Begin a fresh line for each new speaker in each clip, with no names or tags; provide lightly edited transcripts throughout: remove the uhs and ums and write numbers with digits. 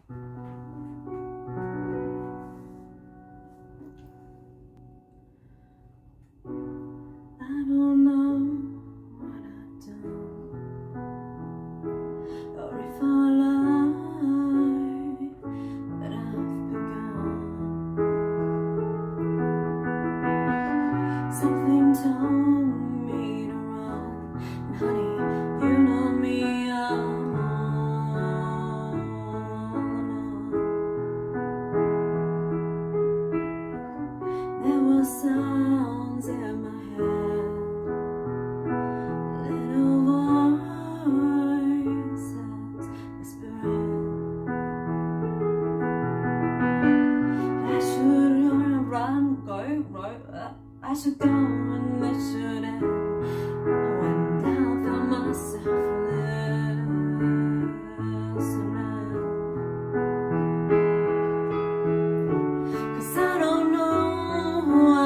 don't know what I've done, or if our life that I've begun. Something told me to run, and honey, you know me, I'm all alone. There were sounds in my head, little voices whispering I should run, I should go and it should end. I went down, found myself listening, 'cause I don't know who I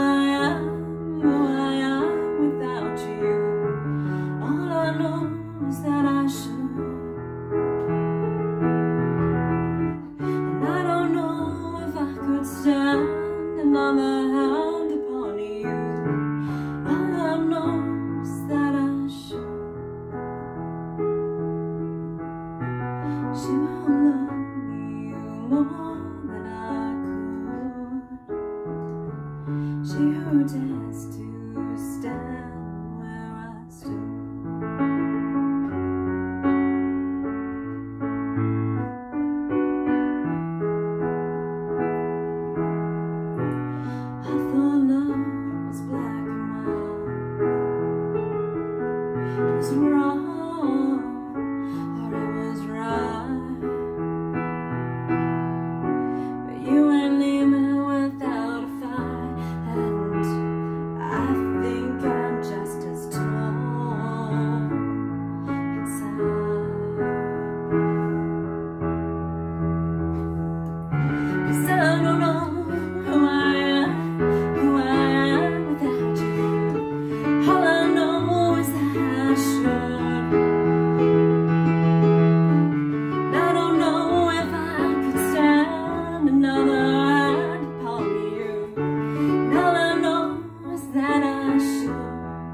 am without you. All I know is that I should, and I don't know if I could stand another hand upon you. All I know is that I should. She will love you more than I could. She who dares to stand where I stood. I thought love was black and white, it was wrong or it was right, but you ain't leaving without a fight, and I think I'm just as torn inside. 'Cause I don't know who I am without you. All I know is that I should, and I don't know if I could stand another hand upon you. And all I know is that I should,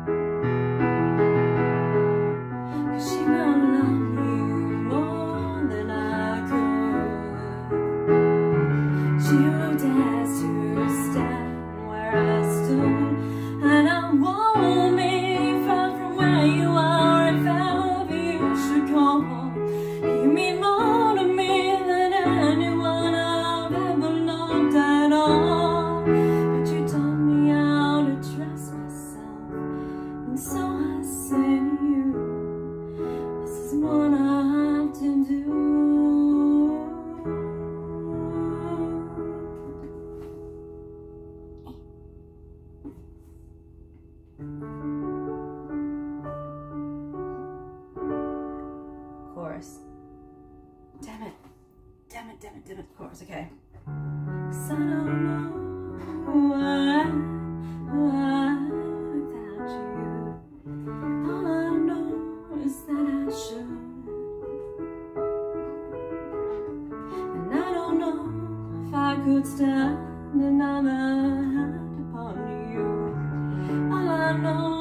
'cause she will love you more than I could. She who dares to stand where I stood, and I won't be far from where you are if ever you should call. You mean more to me than anyone I've ever loved at all. But you taught me how to trust myself, and so I say to you, this is what I have to do. Chorus. Damn it, chorus, okay. 'Cause I don't know who I am without you. All I know is that I should, and I don't know if I could stand another hand upon you. All I know